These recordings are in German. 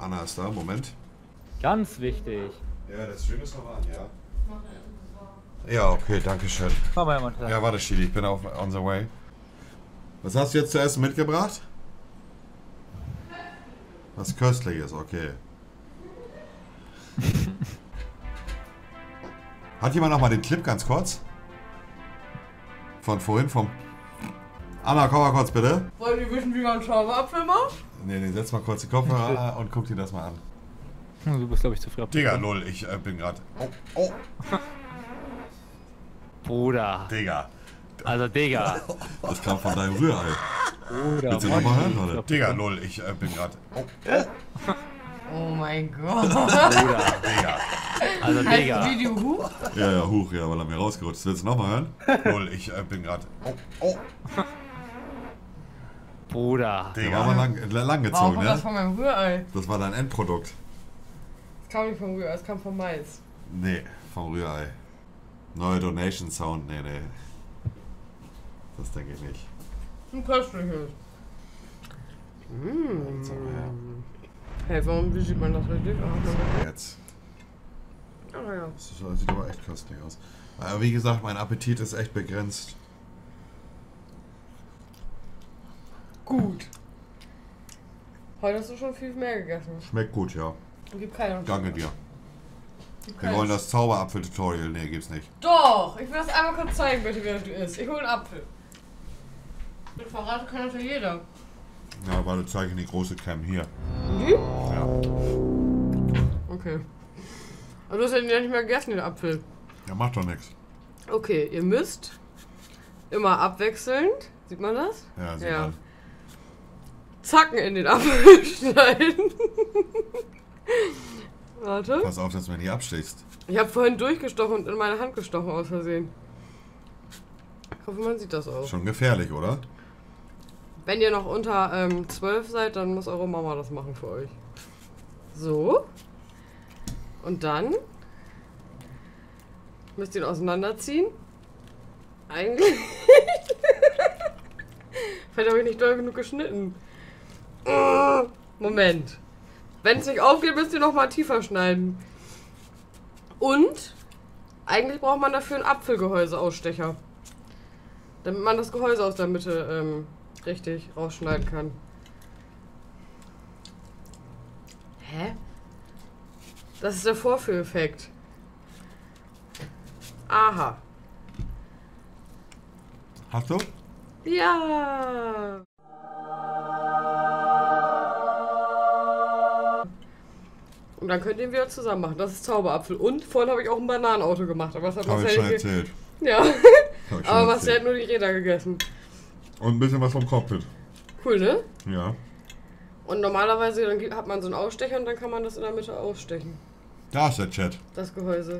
Anna ist da, Moment. Ganz wichtig. Ja, der Stream ist noch an, ja. Ja, okay, danke schön. Mach mal jemand. Ja, warte, Chili, ich bin on the way. Was hast du jetzt zu essen mitgebracht? Was Köstliches, okay. Hat jemand noch mal den Clip ganz kurz? Von vorhin, vom... Anna, komm mal kurz bitte. Wollt ihr wissen, wie man Schauberapfel macht? Nee, setz mal kurz die Kopfhörer an und guck dir das mal an. Du bist, glaube ich, zu früh Digga, lol, ich bin gerade... Oh. Bruder. Digga. Also, Digga. Das kam von deinem Rührei. Bruder. Willst du nochmal hören, oder? Digga, lol, ich bin gerade... Oh mein Gott. Bruder. Digga. Also, Heißt Digga. das Video Huch? Ja, huch, ja, weil er mir rausgerutscht ist. Willst du nochmal hören? Lol, ich bin gerade... Bruder. Der war aber lang Warum gezogen, kommt das ne? von meinem Rührei? Das war dein Endprodukt. Das kam nicht vom Rührei, das kam vom Mais. Nee, vom Rührei. Neue Donation Sound, nee. Das denke ich nicht. Ein köstliches. So, ja. Hey, wie sieht man das richtig? Jetzt. Ah ja. Das sieht aber echt köstlich aus. Aber wie gesagt, mein Appetit ist echt begrenzt. Gut. Heute hast du schon viel mehr gegessen. Schmeckt gut, ja. Gibt keine. Danke dir. Gibt Wir keine. wollen das Zauberapfel-Tutorial. Nee, gibt's nicht. Doch! Ich will das einmal kurz zeigen, bitte, während du isst. Ich hole einen Apfel. Ich verrate kann das ja jeder. Ja, warte, zeige ich in die große Cam hier. Die? Ja. Okay. Aber du hast ja nicht mehr gegessen, den Apfel. Ja, macht doch nichts. Okay, ihr müsst immer abwechselnd. Sieht man das? Ja, sieht Ja. man. Zacken in den Apfel schneiden. Warte. Pass auf, dass du mir nicht abstichst. Ich habe vorhin durchgestochen und in meine Hand gestochen aus Versehen. Ich hoffe, man sieht das auch. Schon gefährlich, oder? Wenn ihr noch unter 12 seid, dann muss eure Mama das machen für euch. So. Und dann müsst ihr ihn auseinanderziehen. Eigentlich. Vielleicht habe ich nicht doll genug geschnitten. Moment. Wenn es nicht aufgeht, müsst ihr noch mal tiefer schneiden. Und eigentlich braucht man dafür einen Apfelgehäuseausstecher. Damit man das Gehäuse aus der Mitte richtig rausschneiden kann. Hä? Das ist der Vorführeffekt. Aha. Hast du? Ja. Und dann könnt ihr ihn wieder zusammen machen. Das ist Zauberapfel. Und vorhin habe ich auch ein Bananenauto gemacht. Aber das hat Habe ich Marcel schon nicht erzählt. Ja. Hab ich schon Aber Marcel erzählt. hat nur die Räder gegessen. Und ein bisschen was vom Cockpit. Cool, ne? Ja. Und normalerweise dann hat man so einen Ausstecher und dann kann man das in der Mitte ausstechen. Da ist der Chat. Das Gehäuse.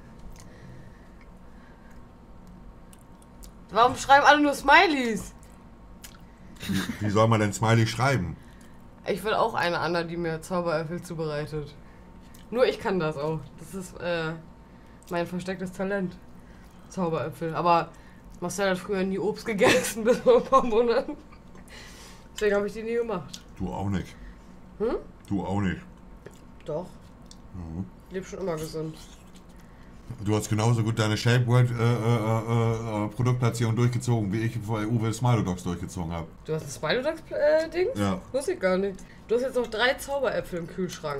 Warum schreiben alle nur Smileys? Wie soll man denn Smiley schreiben? Ich will auch eine Anna, die mir Zauberäpfel zubereitet. Nur ich kann das auch. Das ist mein verstecktes Talent. Zauberäpfel. Aber Marcel hat früher nie Obst gegessen, bis vor ein paar Monaten. Deswegen habe ich die nie gemacht. Du auch nicht. Hm? Du auch nicht. Doch. Mhm. Ich lebe schon immer gesund. Du hast genauso gut deine Shape World Produktplatzierung durchgezogen, wie ich bei Uwe Smilodogs durchgezogen habe. Du hast ein Spilodox-Ding? Ja. Wusste ich gar nicht. Du hast jetzt noch 3 Zauberäpfel im Kühlschrank.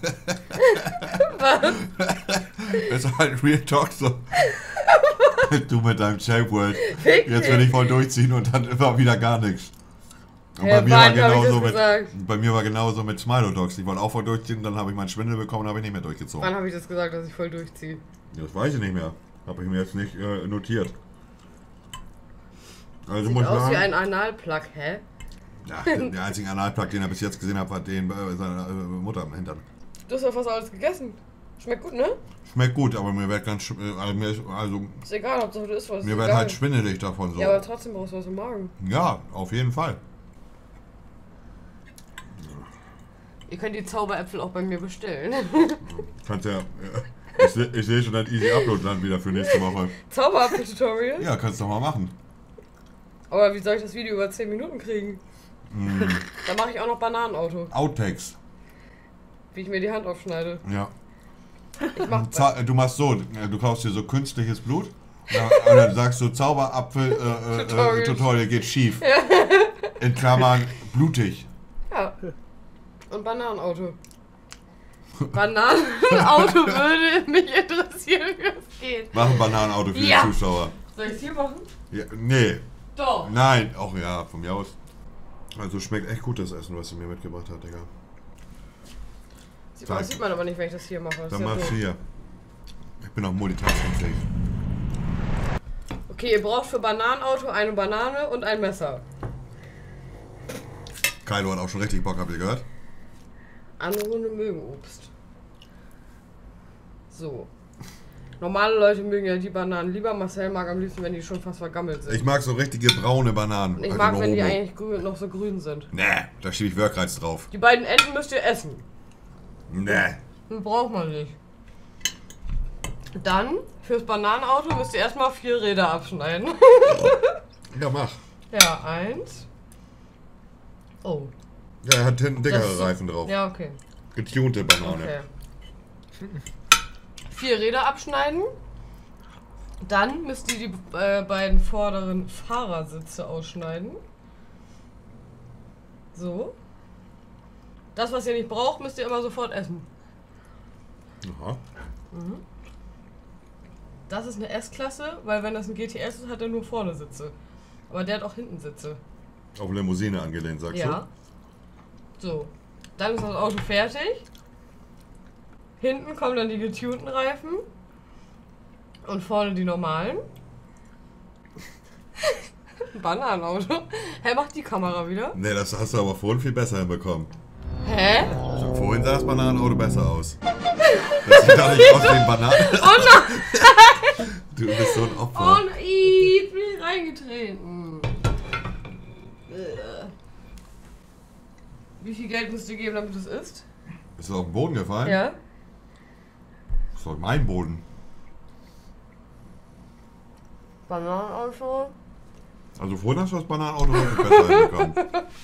Was? Ist halt Real Talk so. Du mit deinem Shape World. Fick Jetzt dich. will ich voll durchziehen und dann immer wieder gar nichts. Und Wann hab ich das mit, gesagt? bei mir war genauso mit Smilodogs. Ich wollte auch voll durchziehen, dann habe ich meinen Schwindel bekommen und habe ich nicht mehr durchgezogen. Wann habe ich das gesagt, dass ich voll durchziehe? Das weiß ich nicht mehr. Habe ich mir jetzt nicht notiert. Also Sieht muss ich aus wie sagen, ein Analplug, hä? ja, der einzige Analplug, den er bis jetzt gesehen hat, war den bei seiner Mutter am Hintern. Du hast ja fast alles gegessen. Schmeckt gut, ne? Schmeckt gut, aber mir wird ganz also Ist egal, Hauptsache du isst was. mir Ist wird egal. halt schwindelig davon so. Ja, aber trotzdem brauchst du was im Magen. Ja, auf jeden Fall. Ihr könnt die Zauberäpfel auch bei mir bestellen. Kannst ja. Ich sehe schon ein Easy Upload dann wieder für nächste Woche. Zauberäpfel-Tutorial? Ja, kannst du doch mal machen. Aber wie soll ich das Video über 10 Minuten kriegen? Dann mache ich auch noch Bananenauto. Outtakes. Wie ich mir die Hand aufschneide. Ja. Ich mach Du machst so, du kaufst dir so künstliches Blut. Ja, und dann sagst du Zauberapfel Tutorial geht schief. In Klammern blutig. Ja. Und Bananenauto. Bananenauto würde mich interessieren, wie das geht. Mach ein Bananenauto für die Zuschauer. Soll ich es hier machen? Ja, nee. Doch. Nein. Auch ja, von mir aus. Also schmeckt echt gut das Essen, was sie mir mitgebracht hat, Digga. Das sieht man aber nicht, wenn ich das hier mache. Das Dann ist ja machst du doof. hier. Ich bin auch multitaskingfähig. Okay, ihr braucht für Bananenauto eine Banane und ein Messer. Kylo hat auch schon richtig Bock, habt ihr gehört? Andere Hunde mögen Obst. So. Normale Leute mögen ja die Bananen lieber. Marcel mag am liebsten, wenn die schon fast vergammelt sind. Ich mag so richtige braune Bananen. Und ich also mag, eine wenn die Homo. eigentlich noch so grün sind. Nee, da schiebe ich Workreiz drauf. Die beiden Enten müsst ihr essen. Nee. Das braucht man nicht. Dann, fürs Bananenauto müsst ihr erstmal 4 Räder abschneiden. Ja, mach. Ja, 1. Oh. Ja, er hat hinten dickere Das- Reifen drauf. Ja, okay. Getunte Banane. Okay. 4 Räder abschneiden. Dann müsst ihr die beiden vorderen Fahrersitze ausschneiden. So. Das, was ihr nicht braucht, müsst ihr immer sofort essen. Aha. Das ist eine S-Klasse, weil wenn das ein GTS ist, hat er nur vorne Sitze. Aber der hat auch hinten Sitze. Auf Limousine angelehnt, sagst Ja. So. Dann ist das Auto fertig. Hinten kommen dann die getunten Reifen. Und vorne die normalen. Bananenauto. Hä, macht die Kamera wieder? du? Nee, das hast du aber vorhin viel besser hinbekommen. Hä? Vorhin sah das Bananenauto besser aus. Das sieht doch nicht aus wie ein Bananen. Oh nein! Du bist so ein Oh Opfer. nein! Ich bin nicht reingetreten. Wie viel Geld müsst ihr geben, damit es isst? Ist das auf den Boden gefallen? Ja. Das ist doch mein Boden. Bananenauto. Also vorhin hast du das Bananenauto wirklich besser hinbekommen.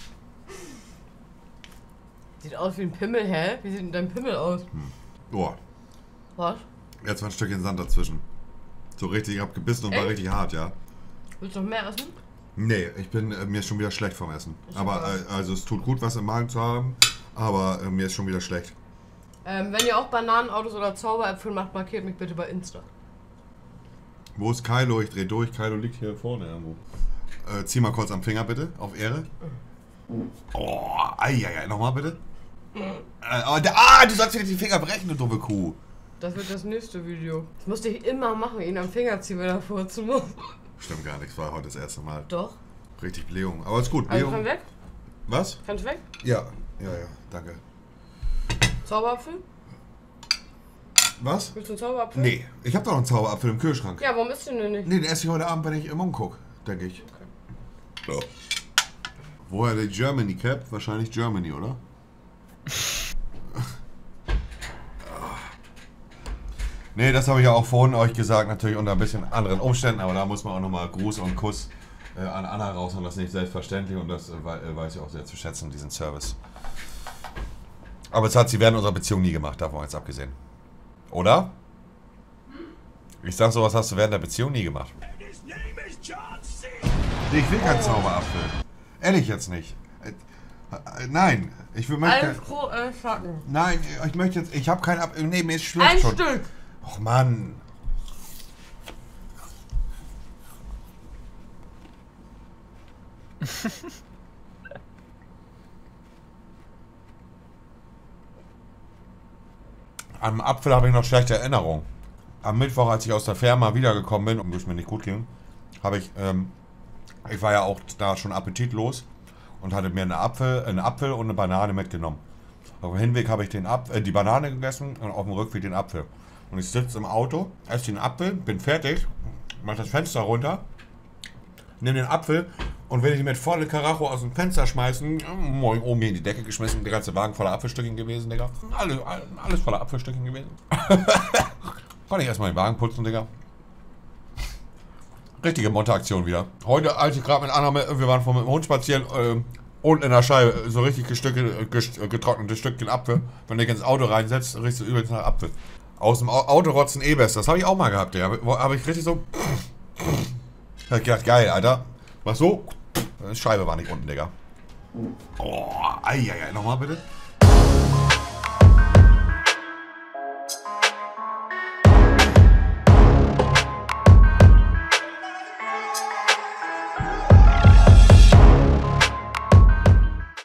Sieht aus wie ein Pimmel, hä? Wie sieht denn dein Pimmel aus? Boah, Was? jetzt war ein Stückchen Sand dazwischen. So richtig, ich hab gebissen und war Echt? richtig hart, ja. Willst du noch mehr essen? Nee, mir ist schon wieder schlecht vom Essen. Ich Aber auch. also es tut gut, was im Magen zu haben, aber mir ist schon wieder schlecht. Wenn ihr auch Bananenautos oder Zauberäpfel macht, markiert mich bitte bei Insta. Wo ist Kylo? Ich dreh durch. Kylo liegt hier vorne irgendwo. Zieh mal kurz am Finger bitte, auf Ehre. Oh, eieiei, nochmal bitte. Du sollst wieder die Finger brechen, du dumme Kuh. Das wird das nächste Video. Das musste ich immer machen, ihn am Finger ziehen, wenn er furzen muss. Stimmt gar nichts, war heute das erste Mal. Doch. Richtig Blähung. Aber ist gut, Also Blähung. kann weg? Was? Kannst weg? Ja, danke. Zauberapfel? Was? Willst du einen Zauberapfel? Nee, ich hab doch noch einen Zauberapfel im Kühlschrank. Ja, warum isst du denn nicht? Nee, den esse ich heute Abend, wenn ich im Mund gucke, denke ich. So. Woher die Germany Cap? Wahrscheinlich Germany, oder? Nee, das habe ich ja auch vorhin euch gesagt, natürlich unter ein bisschen anderen Umständen, aber da muss man auch nochmal Gruß und Kuss an Anna raus und das ist nicht selbstverständlich und das weiß ich auch sehr zu schätzen, diesen Service. Aber es hat sie während unserer Beziehung nie gemacht, davon jetzt abgesehen. Oder? Ich sag, sowas hast du während der Beziehung nie gemacht. Nee, ich will keinen Zauberapfel. Ehrlich jetzt nicht. Nein, ich will möchte. Alles Facken. Nein, ich möchte jetzt. Ich habe keinen Apfel. Nee, mir ist schlecht Ein schon. Stück! Och Mann. Am Apfel habe ich noch schlechte Erinnerungen. Am Mittwoch, als ich aus der Firma wiedergekommen bin und es mir nicht gut ging, habe ich war ja auch da schon appetitlos und hatte mir einen Apfel und eine Banane mitgenommen. Auf dem Hinweg habe ich die Banane gegessen und auf dem Rückweg den Apfel. Und ich sitze im Auto, esse den Apfel, bin fertig, mache das Fenster runter, nehme den Apfel und will ich mit volle Karacho aus dem Fenster schmeißen, moin, oben in die Decke geschmissen, der ganze Wagen voller Apfelstückchen gewesen, Digga. Alles voller Apfelstückchen gewesen. Konnte ich erstmal den Wagen putzen, Digga. Richtige Monteraktion wieder. Heute, als ich gerade mit Anna, wir waren mit dem Hund spazieren, Und in der Scheibe so richtig getrocknete Stückchen Apfel. Wenn du dich ins Auto reinsetzt, riechst du übelst nach Apfel. Aus dem Auto rotzen E-Best, das habe ich auch mal gehabt, ja. Habe ich richtig so. Hab ich gedacht, geil, Alter. Was so? Die Scheibe war nicht unten, Digga. Oh, ei, nochmal bitte.